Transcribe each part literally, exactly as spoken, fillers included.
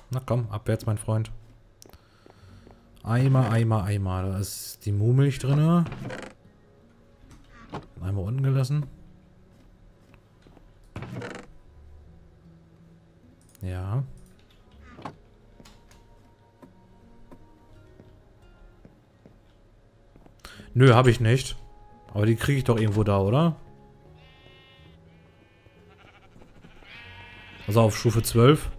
Na komm, abwärts, mein Freund. Eimer, Eimer, Eimer. Da ist die Muhmilch drin. Einmal unten gelassen. Ja. Nö, habe ich nicht. Aber die kriege ich doch irgendwo da, oder? Also auf Stufe zwölf.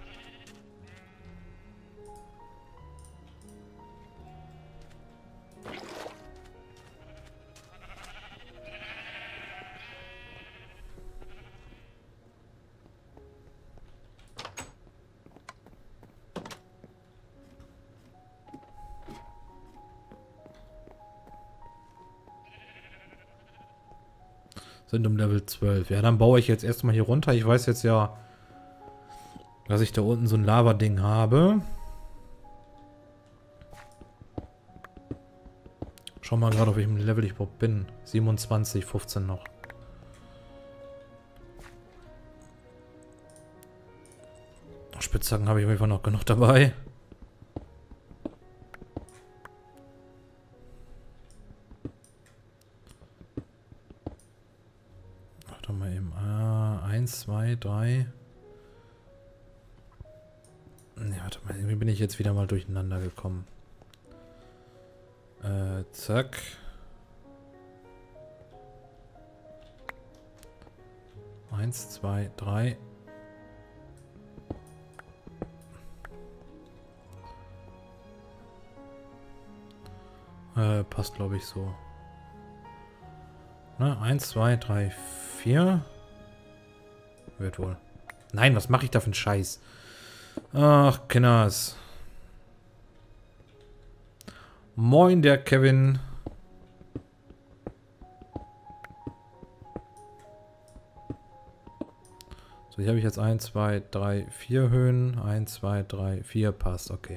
Sind um Level zwölf. Ja, dann baue ich jetzt erstmal hier runter. Ich weiß jetzt ja, dass ich da unten so ein Lava-Ding habe. Schau mal gerade, auf welchem Level ich überhaupt bin. siebenundzwanzig, fünfzehn noch. Spitzhacken habe ich auf jeden Fall noch genug dabei. Warte mal eben. Ah, eins, zwei, drei. Ne, warte mal. Irgendwie bin ich jetzt wieder mal durcheinander gekommen. Äh, zack. Eins, zwei, drei. Äh, passt, glaube ich, so. Ne, eins, zwei, drei, vier. Wird wohl. Nein, was mache ich da für einen Scheiß? Ach, Kinders. Moin, der Kevin. So, hier habe ich jetzt eins, zwei, drei, vier Höhen. eins, zwei, drei, vier passt, okay.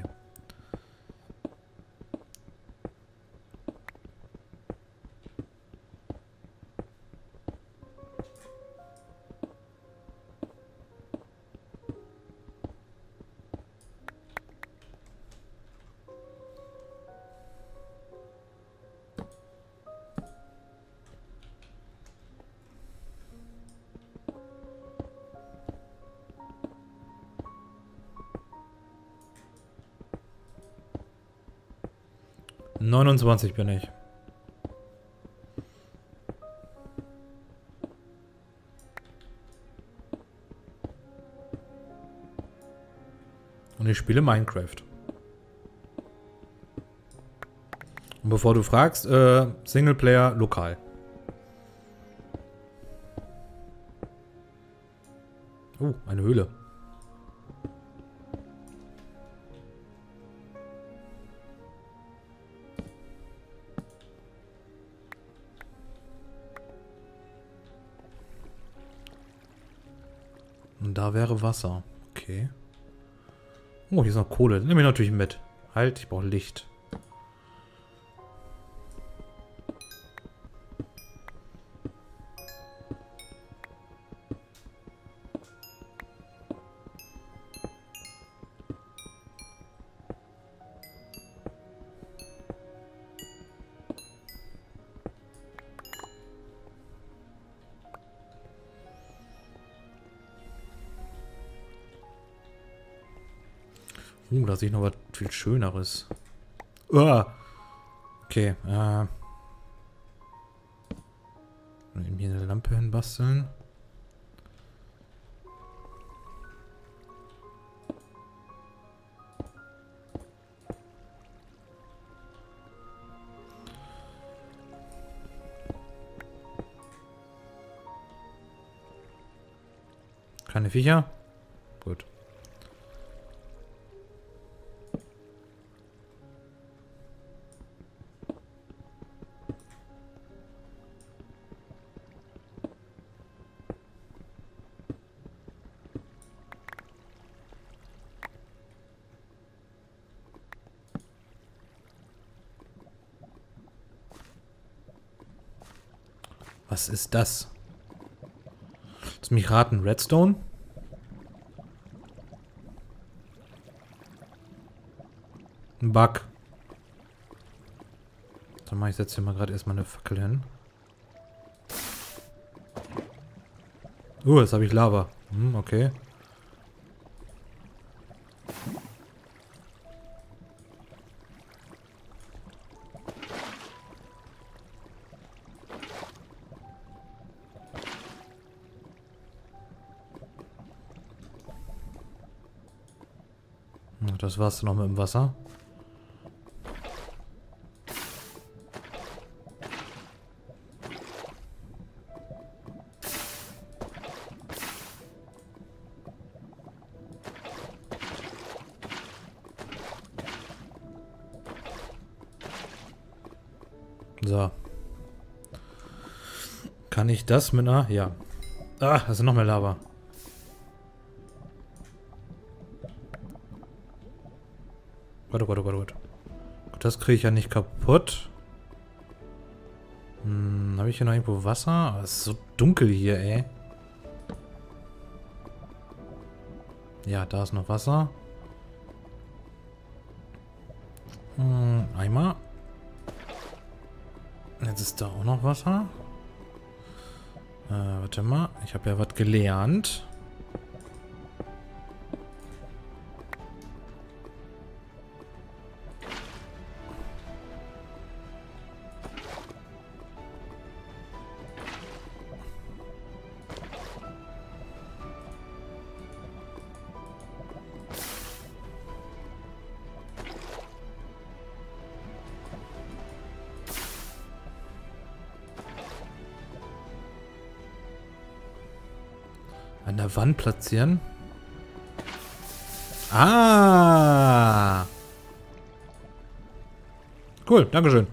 neunundzwanzig bin ich. Und ich spiele Minecraft. Und bevor du fragst, äh, Singleplayer lokal. Oh, eine Höhle. Und da wäre Wasser. Okay. Oh, hier ist noch Kohle. Nehme ich natürlich mit. Halt, ich brauche Licht. Uh, da sehe ich noch was viel Schöneres. Uah. Okay, äh. Eben hier eine Lampe hinbasteln. Keine Viecher? Gut. Was ist das? Lass mich raten, Redstone? Ein Bug. Dann mache ich jetzt hier mal gerade erstmal eine Fackel hin. Uh, jetzt habe ich Lava. Hm, okay. Das war's noch mit dem Wasser. So. Kann ich das mit einer... Ja. Ah, das ist noch mehr Lava. Warte, warte, warte, warte. Das kriege ich ja nicht kaputt. Hm, habe ich hier noch irgendwo Wasser? Es ist so dunkel hier, ey. Ja, da ist noch Wasser. Hm, Eimer. Jetzt ist da auch noch Wasser. Äh, warte mal. Ich habe ja was gelernt. An der Wand platzieren. Ah! Cool, dankeschön.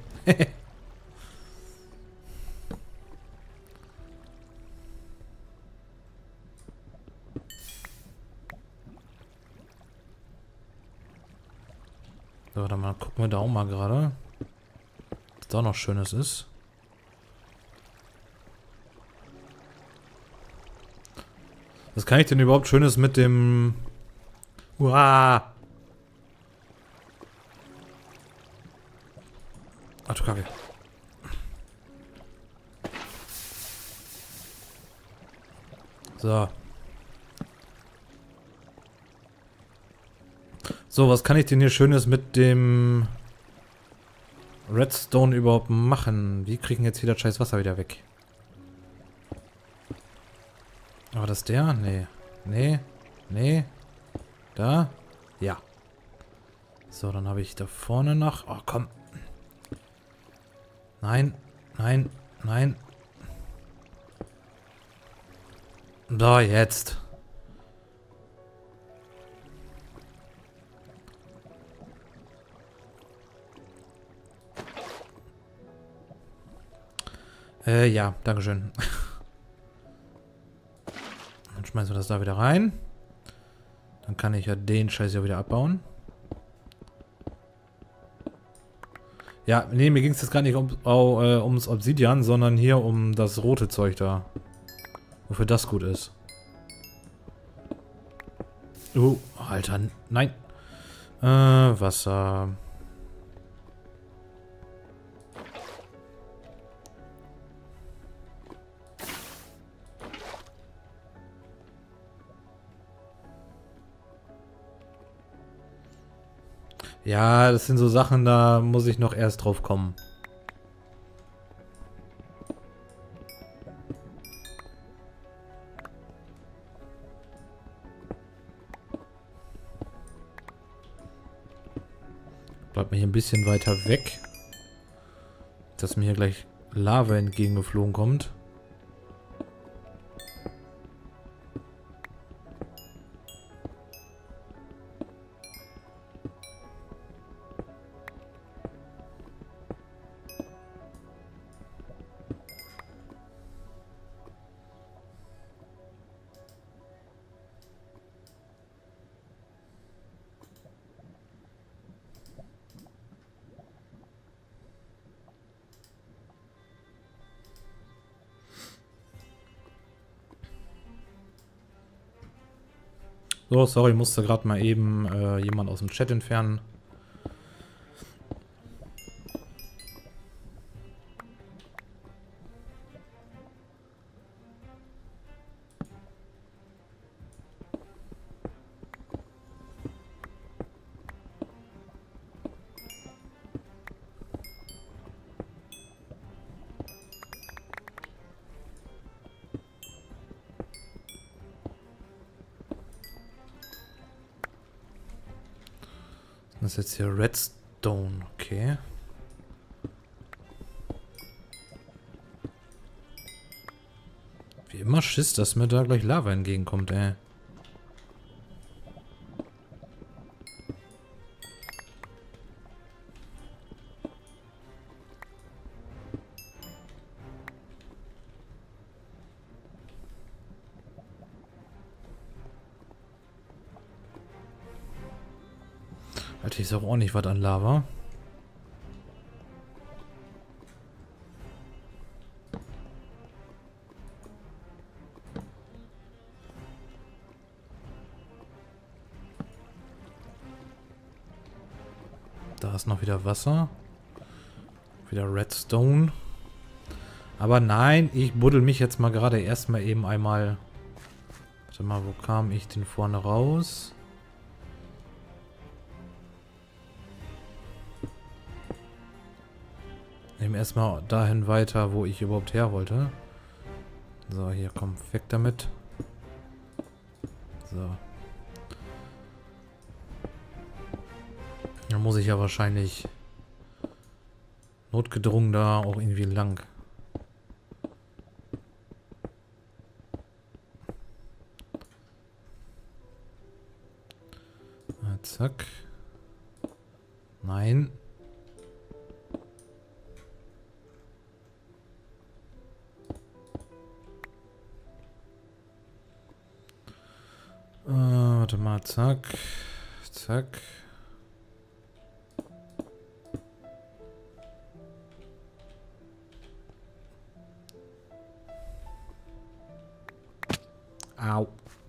So, dann mal gucken wir da auch mal gerade. Was da noch Schönes ist. Was kann ich denn überhaupt Schönes mit dem... Uah! Ach du Kacke. So. So, was kann ich denn hier Schönes mit dem Redstone überhaupt machen? Wie kriegen jetzt hier das scheiß Wasser wieder weg? Aber das der? Nee. Nee. Nee. Da? Ja. So, dann habe ich da vorne noch... Oh, komm. Nein. Nein. Nein. So, jetzt. Äh, ja. Dankeschön. Dann schmeißen wir das da wieder rein. Dann kann ich ja den Scheiß ja wieder abbauen. Ja, nee, mir ging es jetzt gar nicht um, oh, äh, ums Obsidian, sondern hier um das rote Zeug da. Wofür das gut ist. Uh, Alter, nein. Äh, Wasser. Ja, das sind so Sachen, da muss ich noch erst drauf kommen. Bleibt mir hier ein bisschen weiter weg. Dass mir hier gleich Lava entgegengeflogen kommt. So, sorry, musste gerade mal eben äh, jemand aus dem Chat entfernen. Das ist jetzt hier Redstone, okay. Wie immer Schiss, dass mir da gleich Lava entgegenkommt, ey. Alter, ich sag auch nicht was an Lava. Da ist noch wieder Wasser. Wieder Redstone. Aber nein, ich buddel mich jetzt mal gerade erstmal eben einmal... Warte mal, wo kam ich denn vorne raus? Nehmen erstmal dahin weiter, wo ich überhaupt her wollte. So, hier, komm, weg damit. So. Dann muss ich ja wahrscheinlich notgedrungen da auch irgendwie lang. Na, zack. Nein. Äh, warte mal, zack. Zack. Au.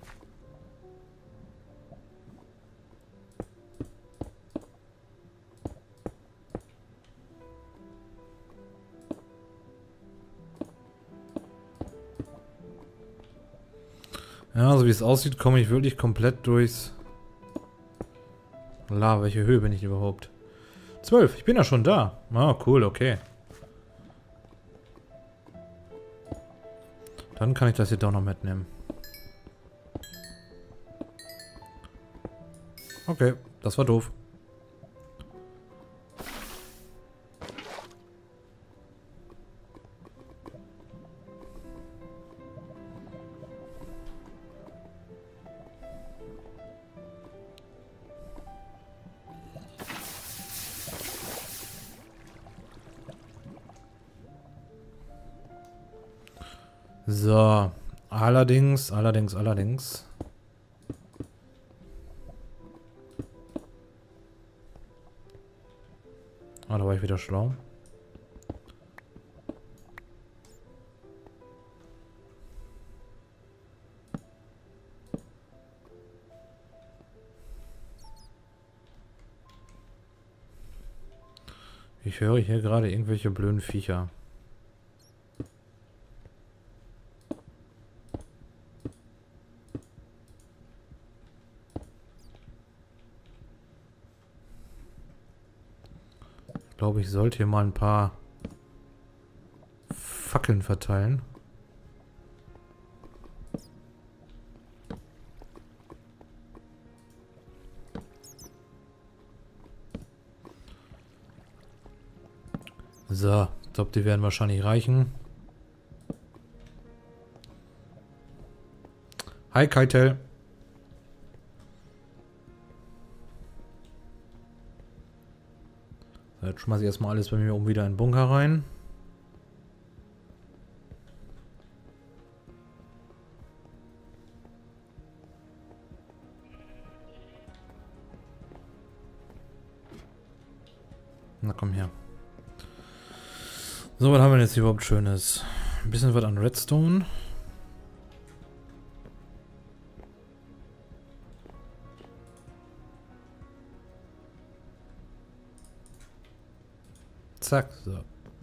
Ja, so wie es aussieht, komme ich wirklich komplett durchs Lava. Welche Höhe bin ich überhaupt? zwölf. Ich bin ja schon da. Ah, cool, okay. Dann kann ich das hier doch noch mitnehmen. Okay, das war doof. So, allerdings, allerdings, allerdings. Ah, da war ich wieder schlau. Ich höre hier gerade irgendwelche blöden Viecher. Ich glaube, ich sollte hier mal ein paar Fackeln verteilen. So, ich glaube, die werden wahrscheinlich reichen. Hi, Keitel. So, jetzt schmeiße ich erstmal alles bei mir oben wieder in den Bunker rein. Na komm her. So, was haben wir jetzt hier überhaupt Schönes? Ein bisschen was an Redstone. Zack, so.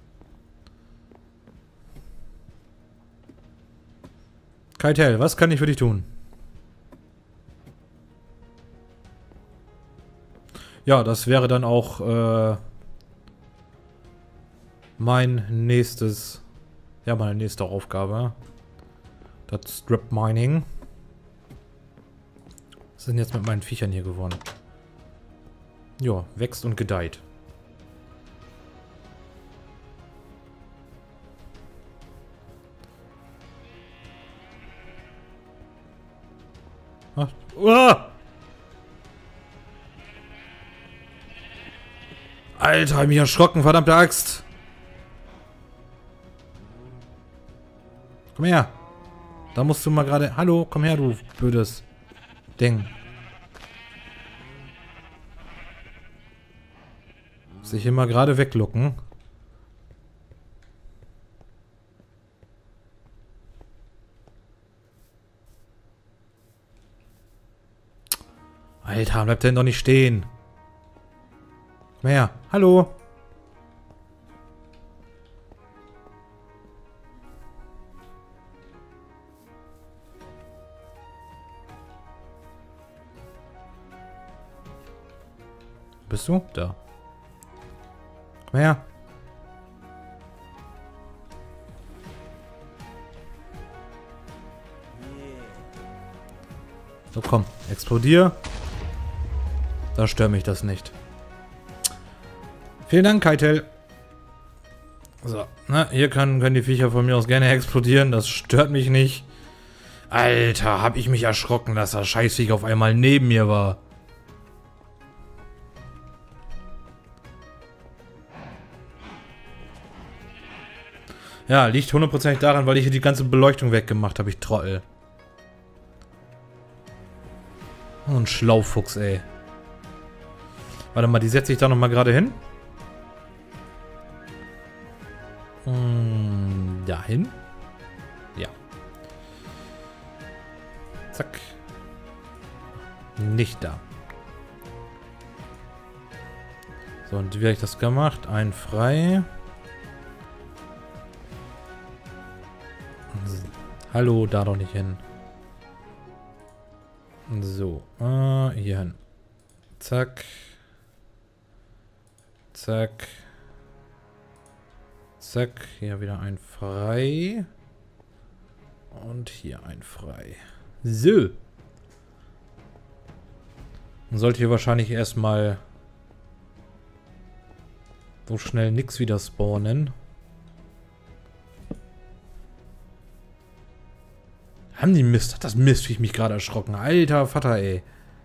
Keitel, was kann ich für dich tun? Ja, das wäre dann auch äh, mein nächstes, ja, meine nächste Aufgabe. Das Strip Mining. Was ist denn jetzt mit meinen Viechern hier geworden? ja, wächst und gedeiht. Ach, uah! Alter, hab ich mich erschrocken, verdammte Axt. Komm her. Da musst du mal gerade... Hallo, komm her, du blödes Ding. Muss ich immer gerade weglocken. Alter, bleibt denn doch nicht stehen. Komm her. Hallo. Bist du? Da. Komm her. So, komm. Explodier. Da stört mich das nicht. Vielen Dank, Keitel. So, na, hier kann, können die Viecher von mir aus gerne explodieren. Das stört mich nicht. Alter, hab ich mich erschrocken, dass das Scheißviech auf einmal neben mir war. Ja, liegt hundertprozentig daran, weil ich hier die ganze Beleuchtung weggemacht habe, ich Trottel. Oh, ein Schlaufuchs, ey. Warte mal, die setze ich da nochmal gerade hin. Hm, dahin. Ja. Zack. Nicht da. So, und wie habe ich das gemacht? Ein frei. Hallo, da doch nicht hin. So, äh, hier hin. Zack. Zack. Zack. Hier wieder ein frei. Und hier ein frei. So. Dann sollte hier wahrscheinlich erstmal so schnell nix wieder spawnen. Haben die Mist? Hat das Mistviech mich gerade erschrocken? Alter Vater, ey.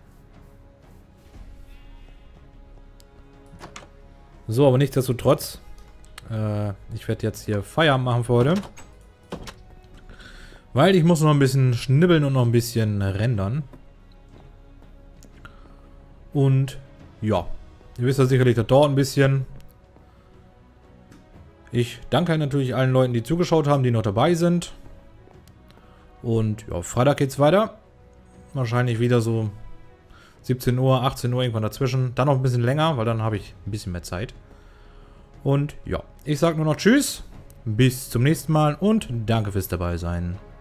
So, aber nichtsdestotrotz. Äh, ich werde jetzt hier Feierabend machen für heute. Weil ich muss noch ein bisschen schnibbeln und noch ein bisschen rendern. Und ja. Ihr wisst ja sicherlich, das dauert ein bisschen. Ich danke natürlich allen Leuten, die zugeschaut haben, die noch dabei sind. Und ja, Freitag geht's weiter. Wahrscheinlich wieder so siebzehn Uhr, achtzehn Uhr, irgendwann dazwischen. Dann noch ein bisschen länger, weil dann habe ich ein bisschen mehr Zeit. Und ja, ich sage nur noch Tschüss, bis zum nächsten Mal und danke fürs Dabeisein.